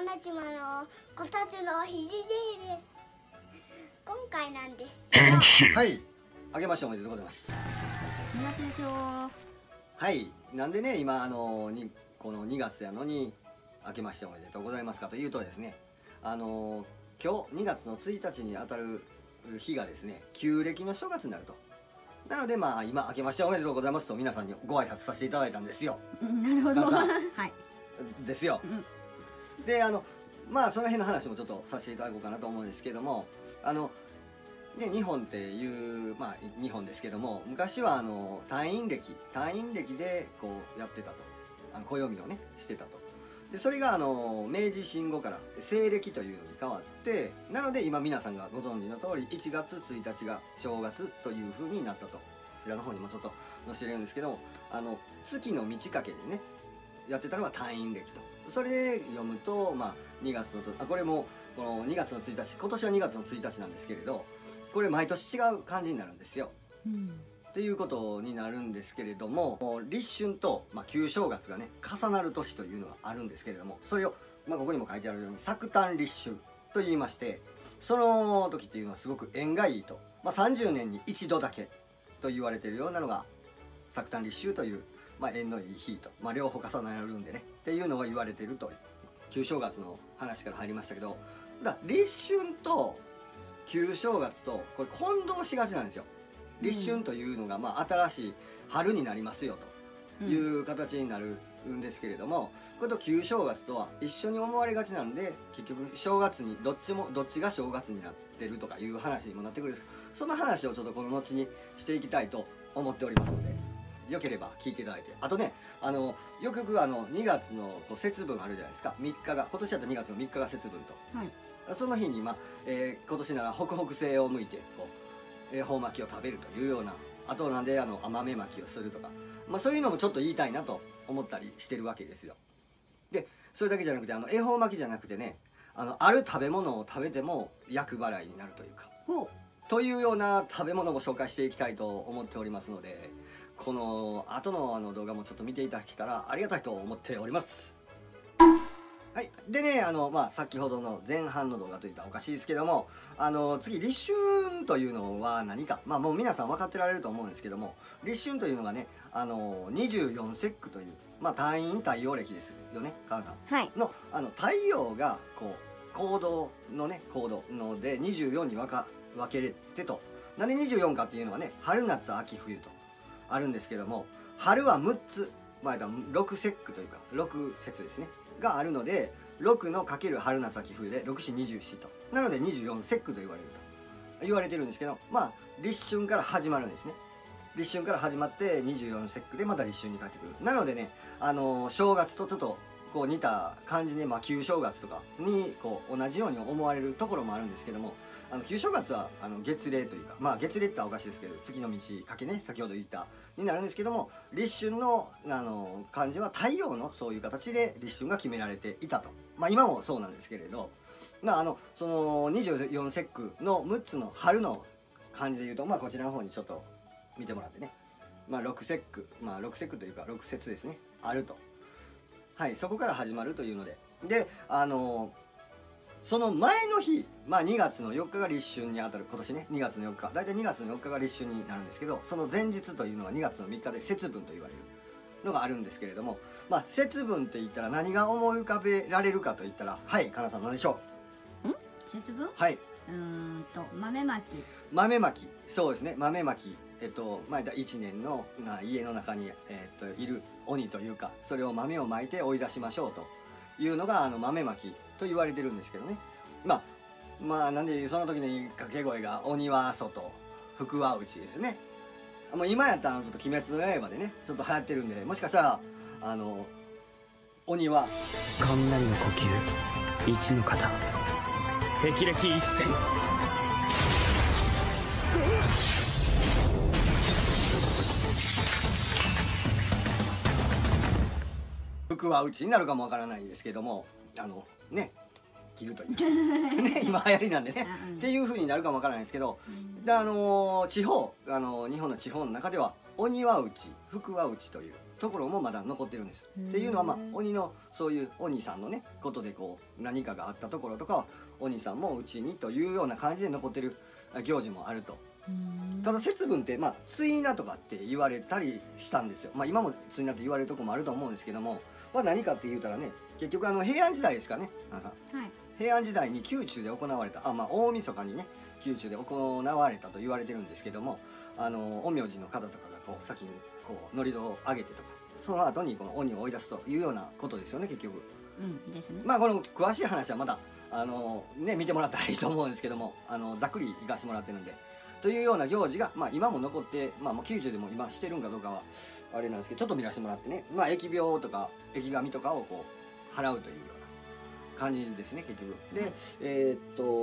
女島のこたつのひじです。今回なんですけど、 はい、あけましておめでとうございます。 2月でしょう。 はい、なんでね、今この2月やのにあけましておめでとうございますかというとですね、今日2月の1日にあたる日がですね、旧暦の正月になると。なのでまあ今あけましておめでとうございますと皆さんにご挨拶させていただいたんですよ。 なるほど。はい。 ですよ。でまあその辺の話もちょっとさせていただこうかなと思うんですけども、ね、日本っていうまあ日本ですけども、昔は単位暦でこうやってたと、暦をねしてたと。でそれが明治新後から西暦というのに変わって、なので今皆さんがご存知の通り1月1日が正月という風になったと。こちらの方にもちょっと載せてるんですけども、月の満ち欠けでねやってたのが単位暦と。それで読むと、まあ、2月のこれもこの2月の1日、今年は2月の1日なんですけれど、これ毎年違う感じになるんですよ。っていうことになるんですけれども、立春と、まあ、旧正月がね重なる年というのがあるんですけれども、それを、まあ、ここにも書いてあるように作誕立春と言いまして、その時っていうのはすごく縁がいいと、まあ、30年に一度だけと言われているようなのが作誕立秋という、まあ、縁のいい日と、まあ、両方重なるんでねっていうのが言われているという旧正月の話から入りましたけど、立春と旧正月とこれ混同しがちなんですよ。立春というのがまあ新しい春になりますよという形になるんですけれども、これと旧正月とは一緒に思われがちなんで、結局正月にどっちが正月になってるとかいう話にもなってくるんですけど、その話をちょっとこの後にしていきたいと思っておりますので、よければ聞いていただいて。あとね、よく2月の節分あるじゃないですか。3日が今年だと2月の3日が節分と、はい、その日に、まあ今年なら北北西を向いてこう恵方巻きを食べるというような、あとなんで豆まきをするとか、まあ、そういうのもちょっと言いたいなと思ったりしてるわけですよ。でそれだけじゃなくて恵方巻きじゃなくてね、ある食べ物を食べても厄払いになるというか、というような食べ物も紹介していきたいと思っておりますので、この後の動画もちょっと見ていただけたらありがたいと思っております。はい、でねまあ、先ほどの前半の動画といったらおかしいですけども、次立春というのは何か、まあもう皆さん分かってられると思うんですけども、立春というのがね24節句という、まあ太陽暦ですよね、カナさん、はい、の太陽がこう行動ので24に分けれてと。なんで24かっていうのはね、春夏秋冬とあるんですけども、春は6つ、まあ6節句というか6節ですねがあるので、6のかける春夏秋冬で6、4、24と、なので24節句と言われてるんですけど、まあ立春から始まるんですね。立春から始まって24節句でまた立春に帰ってくる。なのでね正月とちょっとこう似た感じで、まあ、旧正月とかにこう同じように思われるところもあるんですけども、旧正月は月齢というか、まあ月齢っておかしいですけど、月の満ち欠けね、先ほど言ったになるんですけども、立春の漢字は太陽のそういう形で立春が決められていたと。まあ今もそうなんですけれど、まあその24節句の6つの春の漢字で言うと、まあこちらの方にちょっと見てもらってね、まあ6節句、まあ6節句というか6節ですね、あると。はい、そこから始まるというので、その前の日、まあ2月の4日が立春にあたる、今年ね2月の4日、大体2月の4日が立春になるんですけど、その前日というのは2月の3日で節分と言われるのがあるんですけれども、まあ節分って言ったら何が思い浮かべられるかと言ったら、はい、かなさん何でしょう？ 節分？ はい。 豆まき。 豆まき、そうですね、豆まき。まあ1年の家の中にいる鬼というか、それを豆をまいて追い出しましょうというのが豆まきと言われてるんですけどね。まあなんでその時の掛け声が鬼は外福は内ですね。もう今やったらちょっと鬼滅の刃でねちょっと流行ってるんで、もしかしたら鬼は雷の呼吸一の型霹靂一閃。 福は内になるかもわからないですけども、ね切るというね今流行りなんでねっていう風になるかもわからないですけど、で地方日本の地方の中では鬼は内福は内というところもまだ残ってるんです。っていうのは、まあ鬼のそういう鬼さんのねことでこう何かがあったところとかは鬼さんもうちにというような感じで残ってる行事もあると。ただ節分ってまあ対なとかって言われたりしたんですよ。まあ今も対なって言われるとこもあると思うんですけども、まあ、何かって言うたらね、結局平安時代ですかね、皆さん。 はい。 平安時代に宮中で行われたまあ大晦日にね宮中で行われたと言われてるんですけども、陰陽師の方とかがこう先にこう乗り戸を上げてとか、その後にこの鬼を追い出すというようなことですよね、結局。 うんですね。 まあこの詳しい話はまたね見てもらったらいいと思うんですけども、ざっくり行かしてもらってるんで。というような行事が、まあ、今も残って、まあ、もう90でも今してるんかどうかはあれなんですけど、ちょっと見らせてもらってね、まあ、疫病とか疫神とかをこう払うというような感じですね、結局。で、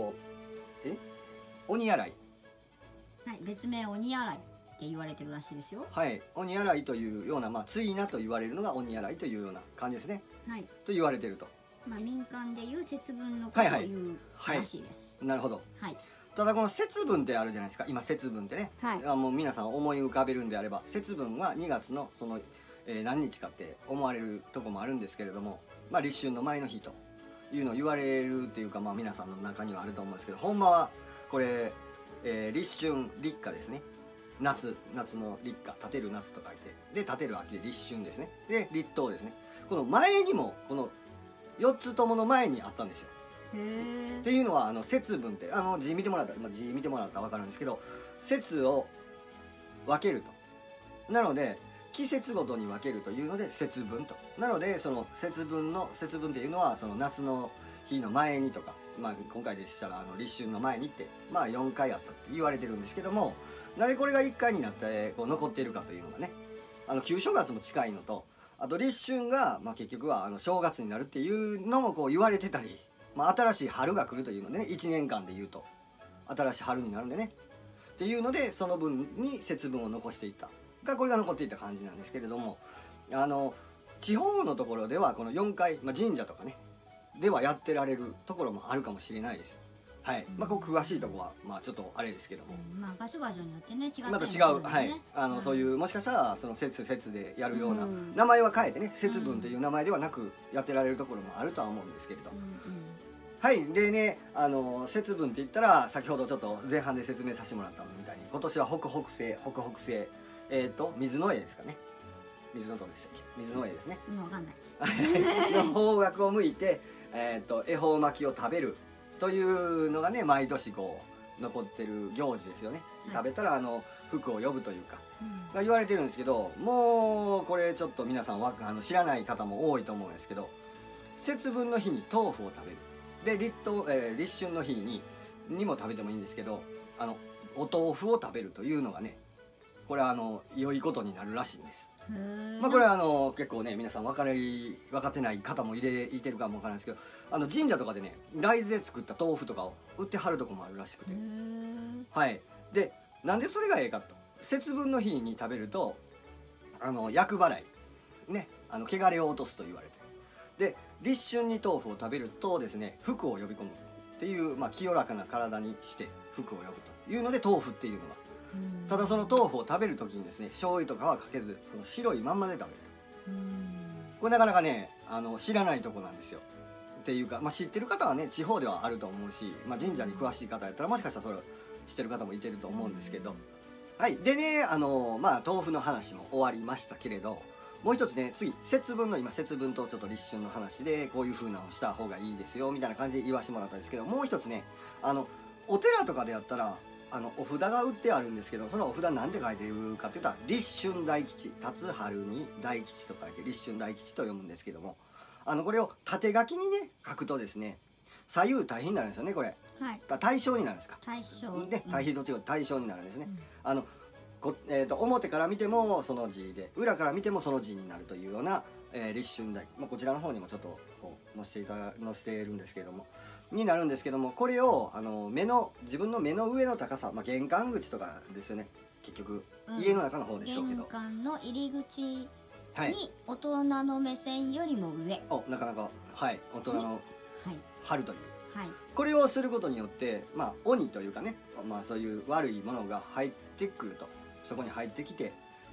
鬼洗い。 はい、別名鬼洗いって言われてるらしいですよ。 はい、鬼洗いというような、まあ、対なと言われるのが鬼洗いというような感じですね。 はい。 と言われてると。 まあ民間でいう節分のことを言うらしいです。 なるほど。 はい。 ただこの節分ってあるじゃないですか、今節分ってね、 はい。 もう皆さん思い浮かべるんであれば、節分は2月のその、何日かって思われるとこもあるんですけれども、まあ、立春の前の日というのを言われるっていうか、まあ、皆さんの中にはあると思うんですけど、ほんまはこれ、立春立夏ですね。夏の立夏、立てる夏と書いて、で立てる秋で立春ですね、で立冬ですね。この前にもこの4つともの前にあったんですよ。 へっていうのは節分って字見てもらったら分かるんですけど、節を分けると。なので季節ごとに分けるというので節分と。なのでその節分っていうのはその夏の日の前にとか、まあ、今回でしたら立春の前にって、まあ、4回あったって言われてるんですけども、なぜこれが1回になってこう残っているかというのがね、旧正月も近いのと、あと立春が、まあ、結局は正月になるっていうのもこう言われてたり、まあ、新しい春が来るというのでね、1年間で言うと新しい春になるんでねっていうので、その分に節分を残していったが、これが残っていった感じなんですけれども、地方のところではこの4回、まあ、神社とかねではやってられるところもあるかもしれないです。はい。まあ、こう詳しいところはまあちょっとあれですけども、 まあ場所場所によってね違ったりまた違う、はい、そういうもしかしたらその節でやるような、名前は変えてね、節分という名前ではなくやってられるところもあるとは思うんですけれど、はい。でね、節分って言ったら先ほどちょっと前半で説明させてもらったみたいに、今年は北北西水の絵ですかね。水のどうでしたっけ、水の絵ですね。 わかんないの方角を向いて、恵方巻きを食べるというのがね、毎年こう残ってる行事ですよね。食べたら福を呼ぶというか、が言われてるんですけど、もうこれちょっと皆さん知らない方も多いと思うんですけど、節分の日に豆腐を食べる。で立春の日にも食べてもいいんですけど、お豆腐を食べるというのがね、これは良いことになるらしいんです。まあこれは結構ね皆さん分かってない方もいてるかもわからないですけど、神社とかでね大豆で作った豆腐とかを売ってはるとこもあるらしくて、はい。でなんでそれがええかと、節分の日に食べると厄払いね、汚れを落とすと言われて、で立春に豆腐を食べるとですね、福を呼び込むっていう、まあ、清らかな体にして福を呼ぶというので豆腐っていうのが、ただその豆腐を食べる時にですね、醤油とかはかけずその白いまんまで食べると。これなかなかね知らないとこなんですよ。っていうか、まあ、知ってる方はね地方ではあると思うし、まあ、神社に詳しい方やったらもしかしたらそれを知ってる方もいてると思うんですけど、はい。でねまあ豆腐の話も終わりましたけれど、もう一つね、次節分の、今節分とちょっと立春の話でこういう風なのをした方がいいですよみたいな感じで言わせてもらったんですけど、もう一つねお寺とかでやったらお札が売ってあるんですけど、そのお札なんて書いてるかって言ったら立春大吉、立つ春に大吉と書いて立春大吉と読むんですけども、これを縦書きにね書くとですね、左右対比になるんですよね、これ。 はい。 対称になるんですか。 対象で対比と違う対称になるんですね。表から見てもその字で、裏から見てもその字になるというような、立春大吉、まあ、こちらの方にもちょっとこう載せているんですけれども、になるんですけども、これを自分の目の上の高さ、まあ、玄関口とかですよね、結局、家の中の方でしょうけど、 玄関の入り口はい、 に大人の目線よりも上、 なかなか、はい、大人のはい春という、 はい、 これをすることによって、まあ、鬼というかね、まあ、そういう悪いものが入ってくると、そこに入ってきて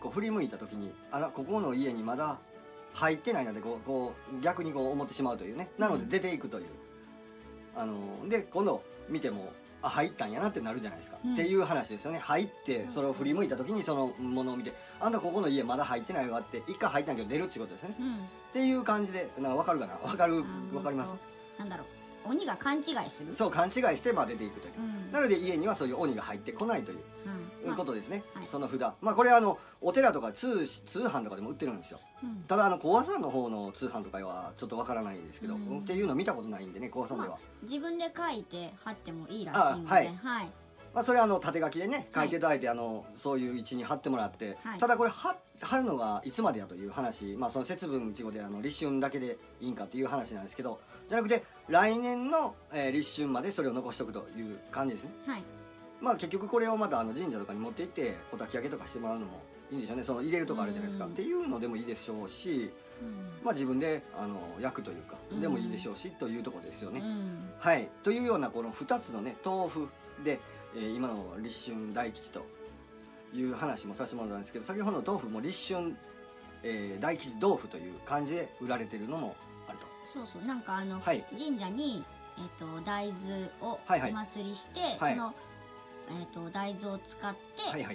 こう振り向いた時にここの家にまだ入ってないのでこう逆にこう思ってしまうというね。なので出ていくという、で今度見ても入ったんやなってなるじゃないですか、っていう話ですよね。入ってそれを振り向いた時にそのものを見てあんたここの家まだ入ってないわって一回入ったんやけど出るっていうことですよね、っていう感じでなんか分かるかな。分かります。 なんだろう、鬼が勘違いする。 そう勘違いして出ていくという、なので家にはそういう鬼が入ってこないということですね、その札。これお寺とか通販とかでも売ってるんですよ、ただ講話さんの方の通販とかはちょっとわからないんですけど、っていうの見たことないんでね、講話さんでは、 自分で書いて貼ってもいいらしいので、はいそれ縦書きでね書いていただいて、そういう位置に貼ってもらって、ただこれ貼るのがいつまでやという話、その節分一語で立春だけでいいんかっていう話なんですけど、じゃなくて来年の、立春までそれを残しておくという感じですね。結局これをまた神社とかに持って行ってお焚き上げとかしてもらうのもいいんでしょうね。その入れるとかあるじゃないですか、っていうのでもいいでしょうし、自分で焼くというかでもいいでしょうし、というところですよね。はいというようなこの2つのね豆腐で、今の立春大吉という話もさせてもらったんですけど、先ほどの豆腐も立春、大吉豆腐という感じで売られてるのもあると。 そうなんか神社に、大豆をお祭りして、その、大豆を使って、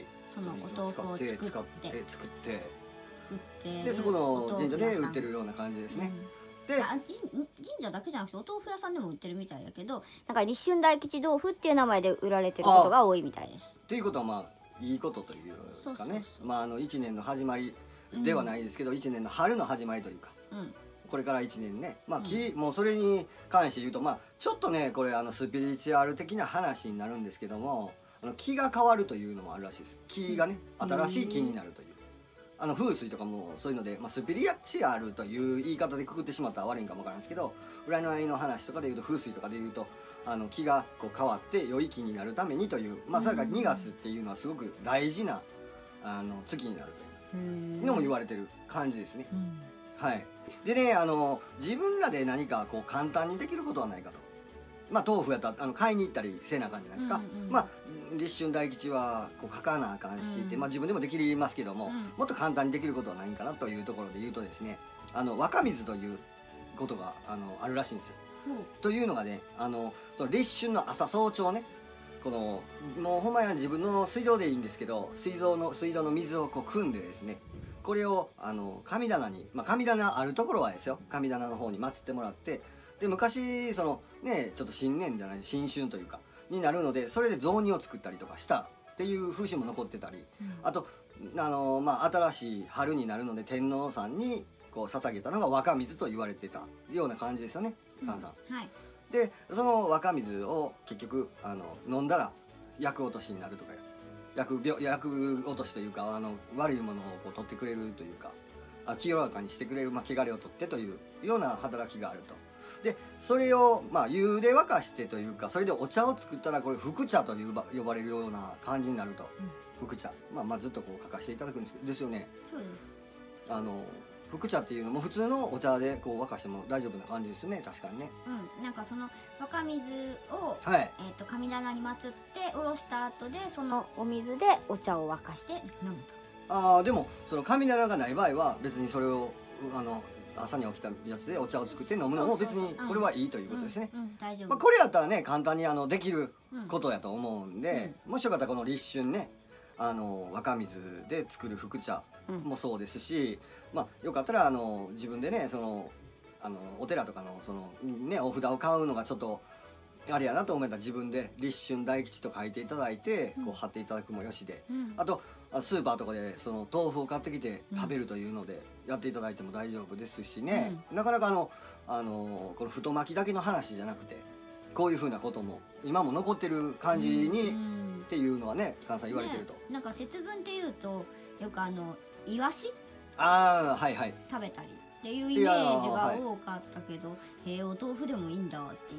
そのお豆腐を作って売ってでそこの神社で売ってるような感じですね。で神社だけじゃなくてお豆腐屋さんでも売ってるみたいだけど、なんか立春大吉豆腐っていう名前で売られてることが多いみたいです。 ということはいいことというかね、1年の始まりではないですけど、1年の春の始まりというか、これから1年ね、もうそれに関して言うとちょっとねこれスピリチュアル的な話になるんですけども、気が変わるというのもあるらしいです。気がね新しい気になるという。風水とかもそういうので、スピリチュアルという言い方でくくってしまったら悪いんかもわからないですけど、占いの話とかで言うと風水とかで言うと気がこう変わって良い気になるためにという、それから2月っていうのはすごく大事な月になるというのも言われてる感じですね。はいでね自分らで何かこう簡単にできることはないかと。豆腐やったら買いに行ったりせなあかんじゃないですか。立春大吉はこう書かなあかんしって、自分でもできますけども、もっと簡単にできることはないんかなというところで言うとですね、若水ということがあるらしいんですよ。というのがねその立春の朝早朝ね、このもうほんまに自分の水道でいいんですけど、水道の水をこう汲んでですね、これを神棚に、神棚あるところはですよ、神棚の方に祀ってもらって、で昔そのねちょっと新年じゃない新春というかになるので、それで雑煮を作ったりとかしたっていう風習も残ってたり、あと新しい春になるので天皇さんにこう捧げたのが若水と言われてたような感じですよね、菅さん。でその若水を結局飲んだら厄落としになるとか、厄落としというか悪いものをこう取ってくれるというか、清らかにしてくれる、汚れを取ってというような働きがあると。でそれを湯で沸かしてというか、それでお茶を作ったらこれ福茶と呼ばれるような感じになると、福茶ずっとこう書かせていただくんですよね。 そうです。 福茶っていうのも普通のお茶でこう沸かしても大丈夫な感じですよね、確かにね。 なんかその若水を、神棚に祀っておろした後でそのお水でお茶を沸かして飲むと。 でもその神棚がない場合は別にそれを朝に起きたやつでお茶を作って飲むのも別にこれはいいということですね。 大丈夫。 これやったらね簡単にできることやと思うんで、もしよかったらこの立春ね若水で作る福茶もそうですし、よかったら自分でねそのお寺とかのそのねお札を買うのがちょっとあれやなと思ったら自分で立春大吉と書いていただいてこう貼っていただくもよしで、あとスーパーとかでその豆腐を買ってきて食べるというのでやっていただいても大丈夫ですしね、なかなかこの太巻きだけの話じゃなくてこういうふうなことも今も残ってる感じにっていうのはね菅さん言われてると、 なんか節分っていうとよくイワシ食べたりっていうイメージが多かったけど、お豆腐でもいいんだっていう。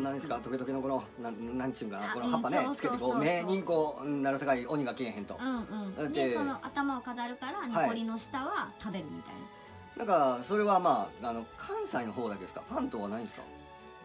何ですか、トゲトゲのこのなんちゅうんかな、この葉っぱねつけてこう目にこうなるさかい鬼がけえへんと。 でその頭を飾るから残りの下は食べるみたいな。 なんかそれは関西の方だけですか、関東はないんですか。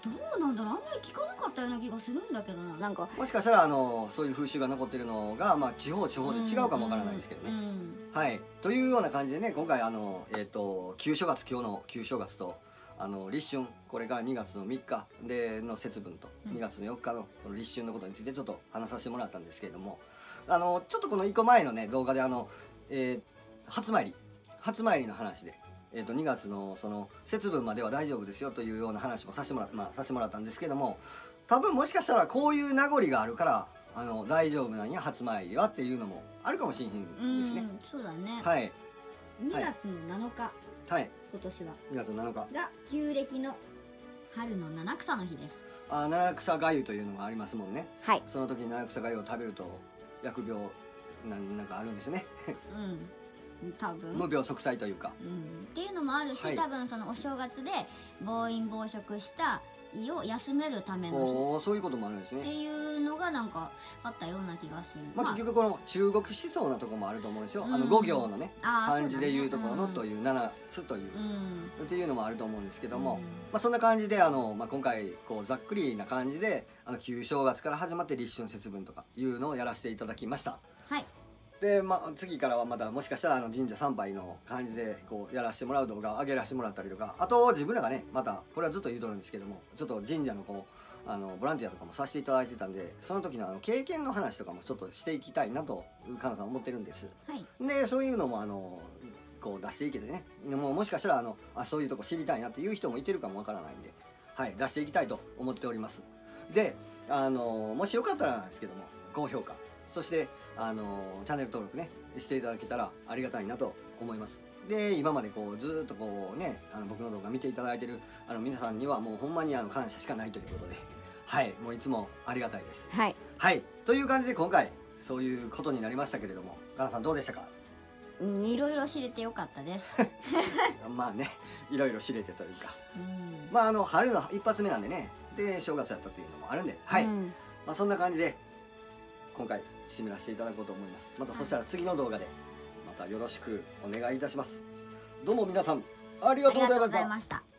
どうなんだろう、あんまり聞かなかったような気がするんだけどな。なんかもしかしたらそういう風習が残ってるのが、まあ、地方で違うかもわからないですけどね。はい、というような感じでね、今回旧正月、今日の旧正月と立春、これから2月の3日での節分と2月の4日のこの立春のことについてちょっと話させてもらったんですけれども、ちょっとこの1個前のね動画で初参りの話で、2月のその節分までは大丈夫ですよというような話もさせてもらったんですけども、多分もしかしたらこういう名残があるから大丈夫なんや初参りはっていうのもあるかもしれへんですね。 そうだね。 はい。 2月の7日。はい。今年は 2月の7日が旧暦の春の七草の日です。 七草がゆというのがありますもんね。 はい。 その時に七草がゆを食べると疫病なんかあるんですね。 多分無病息災というか、 っていうのもあるし、多分そのお正月で暴飲暴食した胃を休めるための日、そういうこともあるんですねっていうのがなんかあったような気がする。 結局この中国思想なところもあると思うんですよ。五行のね漢字でいうところのという七つというっていうのもあると思うんですけども、そんな感じで今回こうざっくりな感じで旧正月から始まって立春節分とかいうのをやらせていただきました。 はい。 で次からはまたもしかしたら神社参拝の感じでこうやらせてもらう動画を上げらせてもらったりとか、あと自分らがねまたこれはずっと言うとるんですけども、ちょっと神社のこうボランティアとかもさせていただいてたんで、その時の経験の話とかもちょっとしていきたいなとかなさん思ってるんです。 はい、 でそういうのもこう出していけてね、もしかしたらそういうとこ知りたいなっていう人もいてるかもわからないんで、はい、出していきたいと思っております。でもしよかったらなんですけども高評価、そしてチャンネル登録ねしていただけたらありがたいなと思います。で今までこうずっとこうね僕の動画見ていただいてる皆さんにはもうほんまに感謝しかないということで、はいもういつもありがたいです。 はい、 はい、という感じで今回そういうことになりましたけれども、かなさんどうでしたか？ いろいろ知れてよかったですまあね、いろいろ知れてというか、春の一発目なんでね、で正月やったというのもあるんで、はい、そんな感じで今回締めらせていただこうと思います。またそしたら次の動画でまたよろしくお願いいたします。どうも皆さんありがとうございました。